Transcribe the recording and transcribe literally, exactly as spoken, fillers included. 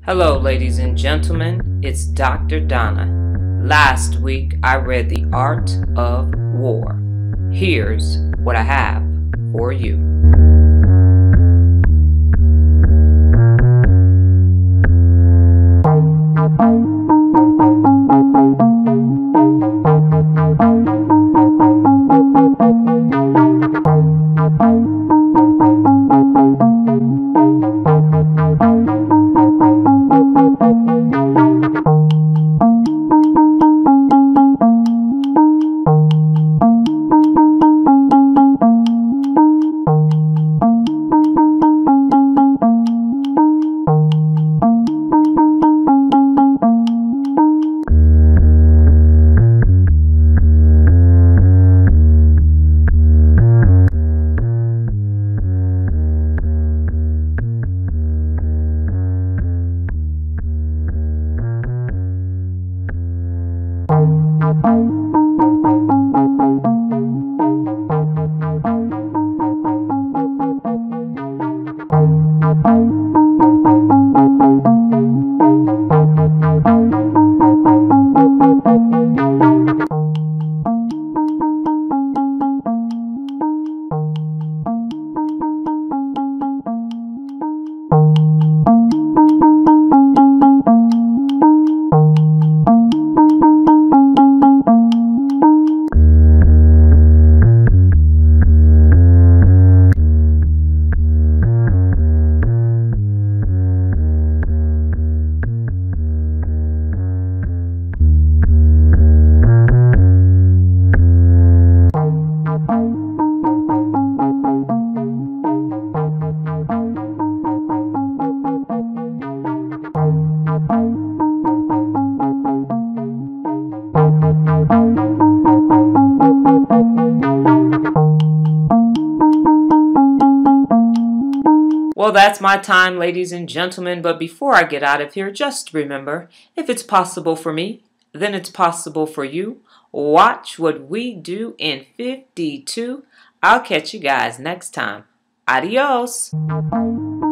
Hello, ladies and gentlemen, it's Doctor Donna. Last week I read The Art of War. Here's what I have for you. Well, that's my time, ladies and gentlemen, but before I get out of here, just remember, if it's possible for me, then it's possible for you. Watch what we do in fifty-two. I'll catch you guys next time. Adios.